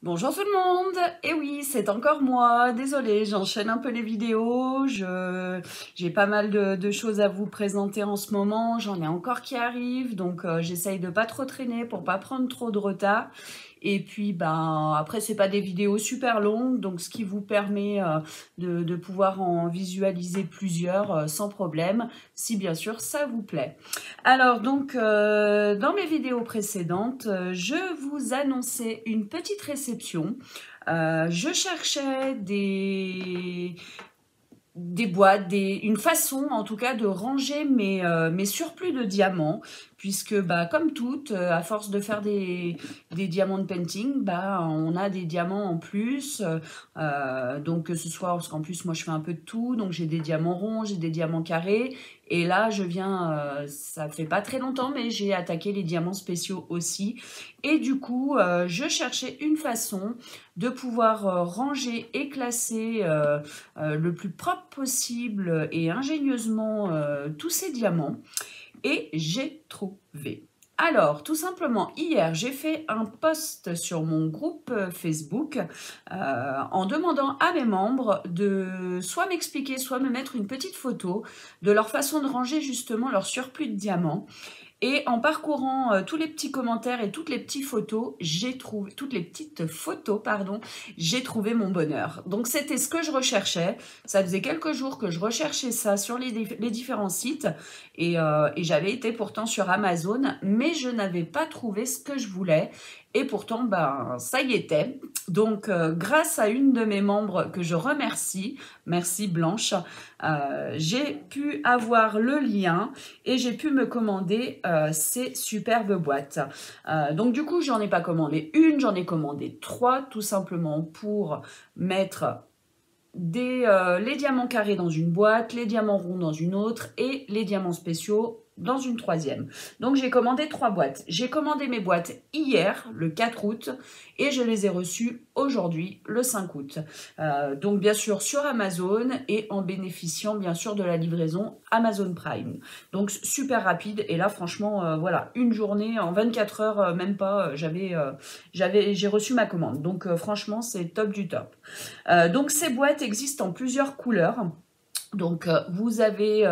Bonjour tout le monde! Et oui, c'est encore moi. Désolée, j'enchaîne un peu les vidéos. J'ai pas mal de choses à vous présenter en ce moment. J'en ai encore qui arrivent, donc j'essaye de pas trop traîner pour pas prendre trop de retard. Et puis, ben, après, c'est pas des vidéos super longues, donc ce qui vous permet de pouvoir en visualiser plusieurs sans problème, si bien sûr ça vous plaît. Alors donc, dans mes vidéos précédentes, je vous annonçais une petite réception. Je cherchais des boîtes, une façon en tout cas de ranger mes surplus de diamants, puisque bah, comme toutes, à force de faire des diamants de painting, bah, on a des diamants en plus, donc que ce soit, parce qu'en plus moi je fais un peu de tout, donc j'ai des diamants ronds, j'ai des diamants carrés, et là je viens, ça fait pas très longtemps, mais j'ai attaqué les diamants spéciaux aussi, et du coup je cherchais une façon de pouvoir ranger et classer le plus propre possible et ingénieusement tous ces diamants, et j'ai trouvé. Alors, tout simplement, hier, j'ai fait un post sur mon groupe Facebook en demandant à mes membres de soit m'expliquer, soit me mettre une petite photo de leur façon de ranger justement leur surplus de diamants. Et en parcourant tous les petits commentaires et toutes les petites photos, pardon, j'ai trouvé mon bonheur. Donc c'était ce que je recherchais. Ça faisait quelques jours que je recherchais ça sur les différents sites et j'avais été pourtant sur Amazon, mais je n'avais pas trouvé ce que je voulais. Et pourtant, ben, ça y était. Donc, grâce à une de mes membres que je remercie, merci Blanche, j'ai pu avoir le lien et j'ai pu me commander ces superbes boîtes. Donc du coup, j'en ai pas commandé une, j'en ai commandé trois, tout simplement pour mettre les diamants carrés dans une boîte, les diamants ronds dans une autre et les diamants spéciaux dans une troisième. Donc j'ai commandé 3 boîtes. J'ai commandé mes boîtes hier, le 4 août, et je les ai reçues aujourd'hui, le 5 août. Donc bien sûr sur Amazon et en bénéficiant bien sûr de la livraison Amazon Prime. Donc super rapide, et là franchement, voilà, une journée, en 24 heures, même pas, j'ai reçu ma commande. Donc franchement, c'est top du top. Donc ces boîtes existent en plusieurs couleurs. Donc vous avez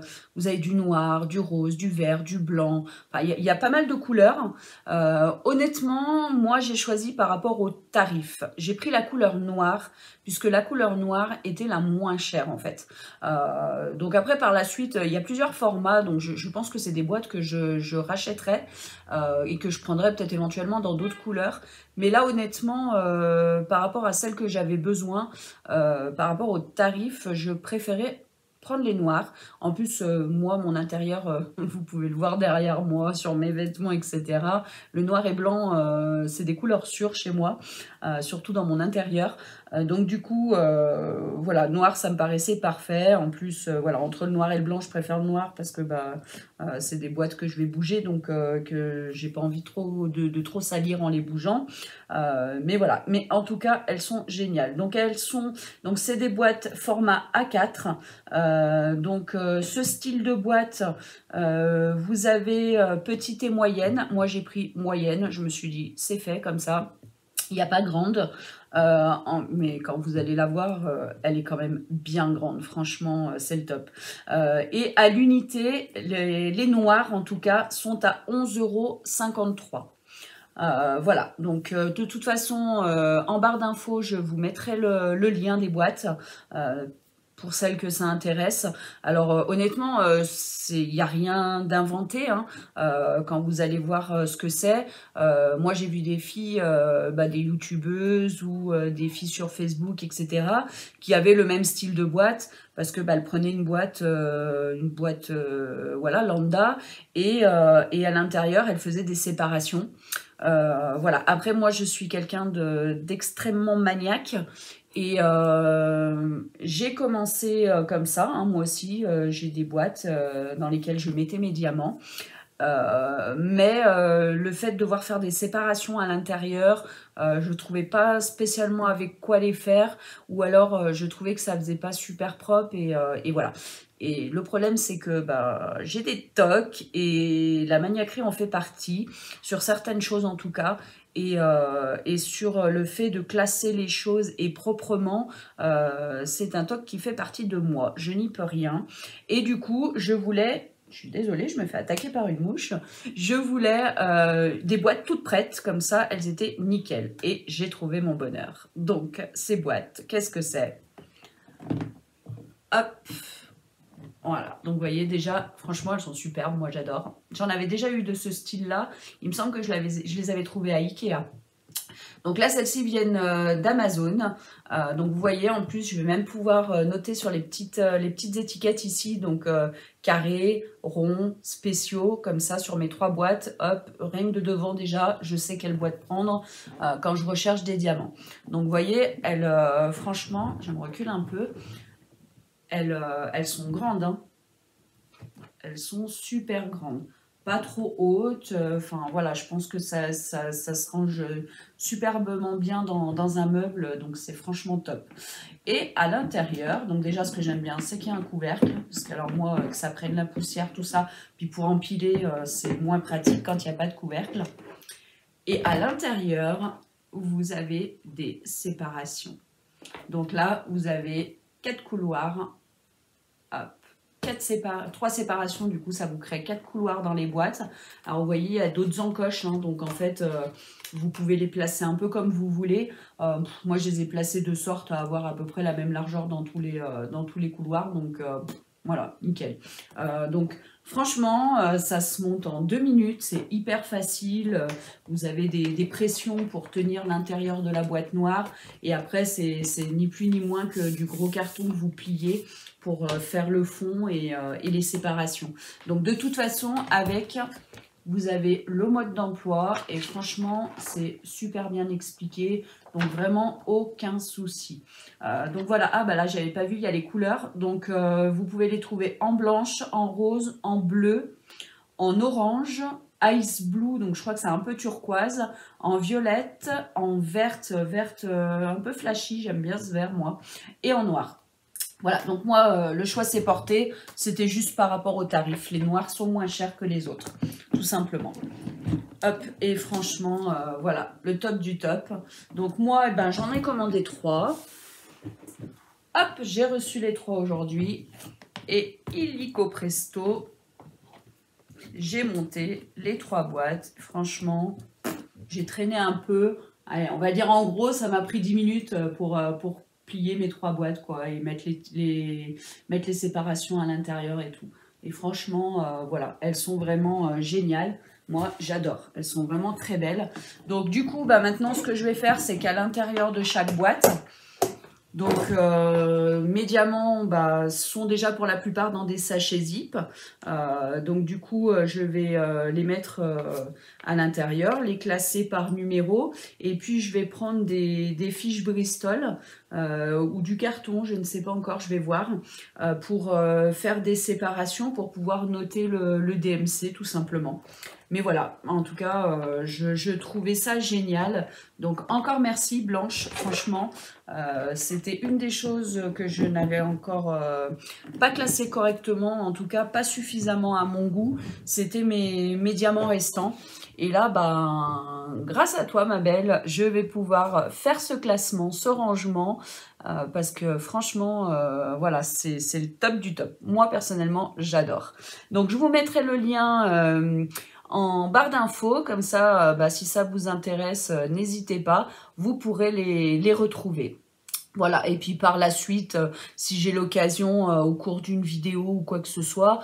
du noir, du rose, du vert, du blanc. Enfin, il y a pas mal de couleurs. Honnêtement, moi j'ai choisi par rapport au tarif. J'ai pris la couleur noire puisque la couleur noire était la moins chère en fait. Donc après par la suite, il y a plusieurs formats. Donc je pense que c'est des boîtes que je rachèterai et que je prendrai peut-être éventuellement dans d'autres couleurs. Mais là honnêtement, par rapport à celle que j'avais besoin, par rapport au tarif, je préférais prendre les noirs. En plus, moi, mon intérieur, vous pouvez le voir derrière moi, sur mes vêtements, etc. Le noir et blanc, c'est des couleurs sûres chez moi, surtout dans mon intérieur. Donc du coup, voilà, noir, ça me paraissait parfait. En plus, voilà, entre le noir et le blanc, je préfère le noir parce que bah, c'est des boîtes que je vais bouger, donc que j'ai pas envie de trop salir en les bougeant. Mais voilà, mais en tout cas, elles sont géniales. Donc c'est des boîtes format A4. Donc ce style de boîte, vous avez petite et moyenne. Moi j'ai pris moyenne, je me suis dit c'est fait comme ça. Il n'y a pas grande, mais quand vous allez la voir, elle est quand même bien grande. Franchement, c'est le top. Et à l'unité, les noirs en tout cas sont à 11,53 €. Voilà, donc de toute façon, en barre d'infos, je vous mettrai le lien des boîtes pour celles que ça intéresse. Alors honnêtement, il n'y a rien d'inventé hein, quand vous allez voir ce que c'est. Moi j'ai vu des filles, des youtubeuses ou des filles sur Facebook, etc. qui avaient le même style de boîte parce que elles prenaient une boîte voilà, lambda, et à l'intérieur elles faisaient des séparations. Voilà. Après moi je suis quelqu'un d'extrêmement maniaque. Et j'ai commencé comme ça, hein, moi aussi, j'ai des boîtes dans lesquelles je mettais mes diamants. Le fait de devoir faire des séparations à l'intérieur, je ne trouvais pas spécialement avec quoi les faire, ou alors je trouvais que ça faisait pas super propre et voilà. Et le problème, c'est que bah, j'ai des tocs et la maniaquerie en fait partie, sur certaines choses en tout cas. Et sur le fait de classer les choses et proprement, c'est un toc qui fait partie de moi. Je n'y peux rien. Et du coup, je suis désolée, je me fais attaquer par une mouche. Je voulais des boîtes toutes prêtes, comme ça, elles étaient nickel. Et j'ai trouvé mon bonheur. Donc, ces boîtes, qu'est-ce que c'est? Hop! Voilà, donc vous voyez déjà, franchement, elles sont superbes, moi j'adore. J'en avais déjà eu de ce style-là, il me semble que je les avais trouvées à Ikea. Donc là, celles-ci viennent d'Amazon. Donc vous voyez, en plus, je vais même pouvoir noter sur les petites étiquettes ici, donc carré, rond, spéciaux, comme ça, sur mes 3 boîtes. Hop, rien que de devant déjà, je sais quelle boîte prendre quand je recherche des diamants. Donc vous voyez, elles, franchement, je me recule un peu. Elles sont grandes, hein. Elles sont super grandes. Pas trop hautes. Enfin, voilà, je pense que ça se range superbement bien dans un meuble. Donc, c'est franchement top. Et à l'intérieur, donc déjà, ce que j'aime bien, c'est qu'il y a un couvercle. Parce que alors moi, que ça prenne la poussière, tout ça. Puis pour empiler, c'est moins pratique quand il n'y a pas de couvercle. Et à l'intérieur, vous avez des séparations. Donc là, vous avez 4 couloirs. Hop. 3 séparations, du coup ça vous crée 4 couloirs dans les boîtes. Alors vous voyez, il y a d'autres encoches, hein, donc en fait vous pouvez les placer un peu comme vous voulez. Moi je les ai placés de sorte à avoir à peu près la même largeur dans tous les couloirs, donc voilà, nickel. Donc franchement, ça se monte en 2 minutes, c'est hyper facile. Vous avez des pressions pour tenir l'intérieur de la boîte noire. Et après, c'est ni plus ni moins que du gros carton que vous pliez pour faire le fond et les séparations. Donc de toute façon, avec, vous avez le mode d'emploi et franchement, c'est super bien expliqué. Donc vraiment, aucun souci. Donc voilà, ah bah là, j'avais pas vu, il y a les couleurs. Donc vous pouvez les trouver en blanche, en rose, en bleu, en orange, ice blue, donc je crois que c'est un peu turquoise, en violette, en verte un peu flashy, j'aime bien ce vert moi, et en noir. Voilà, donc moi, le choix s'est porté, c'était juste par rapport au tarif. Les noirs sont moins chers que les autres, tout simplement. Hop, et franchement, voilà, le top du top. Donc moi, eh ben, j'en ai commandé 3. Hop, j'ai reçu les 3 aujourd'hui. Et illico presto, j'ai monté les 3 boîtes. Franchement, j'ai traîné un peu. Allez, on va dire en gros, ça m'a pris 10 minutes pour plier mes 3 boîtes, quoi, et mettre les séparations à l'intérieur et tout. Et franchement, voilà, elles sont vraiment géniales. Moi, j'adore. Elles sont vraiment très belles. Donc, du coup, bah, maintenant, ce que je vais faire, c'est qu'à l'intérieur de chaque boîte, donc mes diamants bah, sont déjà pour la plupart dans des sachets zip. Donc du coup je vais les mettre à l'intérieur, les classer par numéro. Et puis je vais prendre des fiches Bristol ou du carton, je ne sais pas encore, je vais voir, pour faire des séparations pour pouvoir noter le DMC tout simplement. Mais voilà, en tout cas, je trouvais ça génial. Donc encore merci Blanche, franchement, c'était une des choses que je n'avais encore pas classées correctement, en tout cas pas suffisamment à mon goût. C'était mes diamants restants. Et là, ben, grâce à toi ma belle, je vais pouvoir faire ce classement, ce rangement, parce que franchement, voilà, c'est le top du top. Moi personnellement, j'adore. Donc je vous mettrai le lien en barre d'infos, comme ça, bah, si ça vous intéresse, n'hésitez pas, vous pourrez les retrouver. Voilà, et puis par la suite, si j'ai l'occasion au cours d'une vidéo ou quoi que ce soit,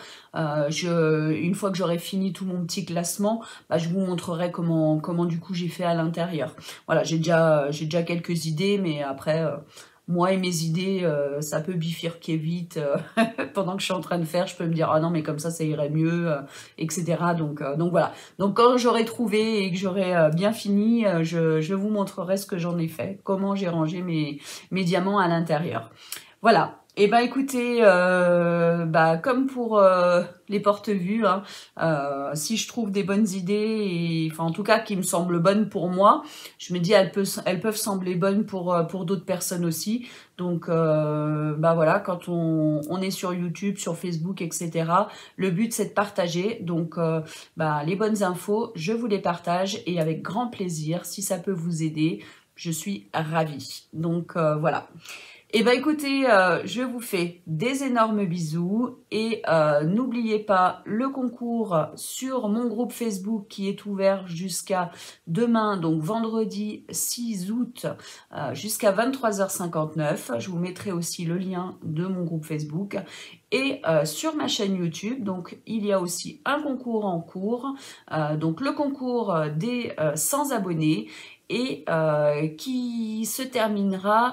une fois que j'aurai fini tout mon petit classement, bah, je vous montrerai comment du coup j'ai fait à l'intérieur. Voilà, j'ai déjà quelques idées, mais après, moi et mes idées, ça peut bifurquer vite. Pendant que je suis en train de faire, je peux me dire « Ah non, mais comme ça irait mieux, etc. » Donc voilà. Donc quand j'aurai trouvé et que j'aurai bien fini, je vous montrerai ce que j'en ai fait, comment j'ai rangé mes diamants à l'intérieur. Voilà. Eh ben écoutez, comme pour les porte-vues, hein, si je trouve des bonnes idées, et, enfin en tout cas qui me semblent bonnes pour moi, je me dis elles peuvent sembler bonnes pour d'autres personnes aussi. Donc voilà, quand on est sur YouTube, sur Facebook, etc., le but c'est de partager. Donc les bonnes infos, je vous les partage et avec grand plaisir. Si ça peut vous aider, je suis ravie. Donc voilà. Eh bien écoutez, je vous fais des énormes bisous et n'oubliez pas le concours sur mon groupe Facebook qui est ouvert jusqu'à demain, donc vendredi 6 août jusqu'à 23h59. Je vous mettrai aussi le lien de mon groupe Facebook et sur ma chaîne YouTube. Donc il y a aussi un concours en cours, donc le concours des 100 abonnés et qui se terminera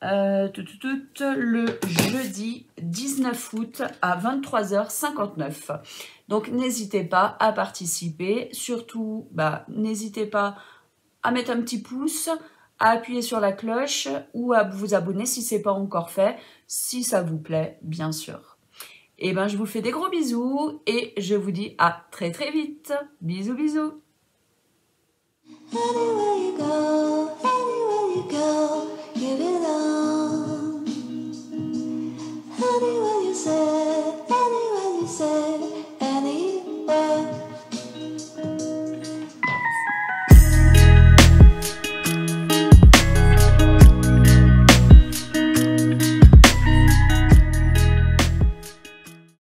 le jeudi 19 août à 23h59. Donc n'hésitez pas à participer, surtout n'hésitez pas à mettre un petit pouce, à appuyer sur la cloche ou à vous abonner si ce n'est pas encore fait, si ça vous plaît bien sûr. Et je vous fais des gros bisous et je vous dis à très très vite. Bisous bisous.